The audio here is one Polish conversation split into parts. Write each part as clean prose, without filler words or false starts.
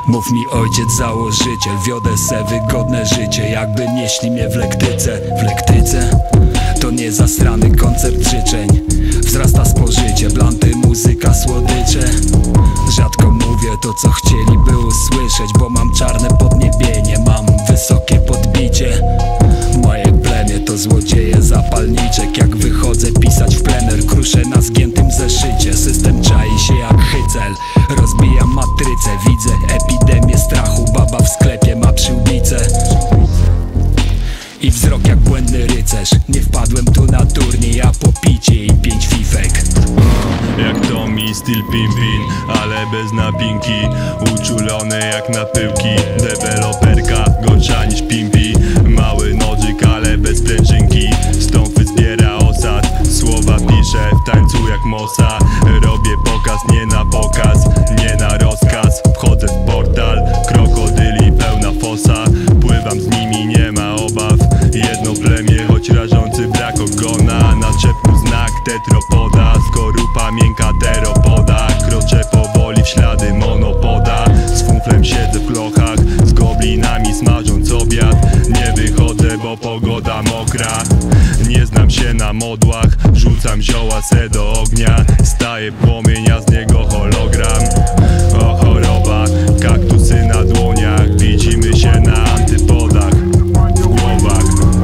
Mów mi ojciec założyciel, wiodę se wygodne życie, jakby nieśli mnie w lektyce. W lektyce? To nie zastrany koncert życzeń. Wzrasta spożycie, blanty, muzyka, słodycze. Rzadko mówię to, co chcieliby usłyszeć, bo mam czarne podniebienie, mam wysokie podbicie. Moje plemię to złodzieje zapalniczek. Jak wychodzę pisać w plener, kruszę na zgiętym zeszycie. System czai się jak hycel, rozbijam matrycę. Widzę epidemię strachu, baba w sklepie ma przyłbicę i wzrok jak błędny rycerz. Nie wpadłem tu na turniej, a po picie i 5 fifek. Jak Tommy Steel Pimpin, ale bez napinki. Uczulony jak na pyłki. Deweloperka gorsza niż Pimpi. Mały nożyk, ale bez prężynki. Stąpy zbiera osad, słowa piszę w tańcu jak Mosa. Robię pokaz, nie na pokaz, nie na rozkaz. Wchodzę w portal, krokodyli pełna fosa. Pływam z nimi, nie ma obaw. Jedno plemię, choć rażący brak ogona. Na czepku znak tetropoda, skorupa miękka teropoda. Kroczę powoli w ślady monopoda. Z funflem siedzę w klochach, z goblinami smażąc obiad. Nie wychodzę, bo pogoda mokra. Nie znam się na modłach, rzucam zioła se do ognia. Staje płomień, a z niego hologram. O choroba, kaktusy na dłoniach. Widzimy się na antypodach, w głowach.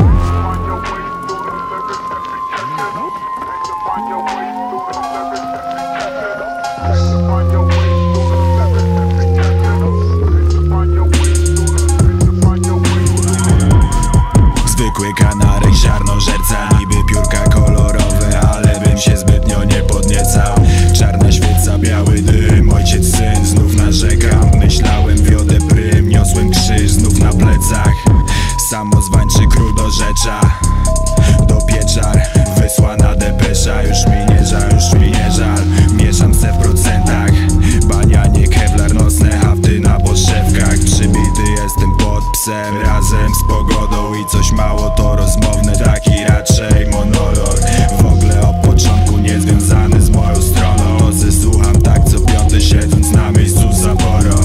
Zwykły kanarek, ziarnożerca, niby piórka kolorowe, ale bym się zbytnio nie podniecał. Czarna świeca, biały dym, ojciec, syn, znów narzekam. Myślałem, wiodę prym, niosłem krzyż, znów na plecach. Samozwańczy król do rzecza, do pieczar, wysłana depesza. Już mi nie żal, już mi nie żal. Mieszam se w procentach, banianie, kevlar, nocne hafty na podszewkach. Przybity jestem pod psem, razem z pogodą i coś mało to rozmowne, taki raczej monolog. W ogóle od początku niezwiązany z moją stroną. To se słucham tak co piąty, siedząc na miejscu zaporo.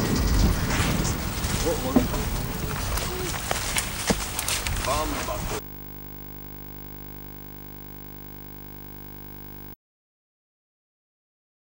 Bamba.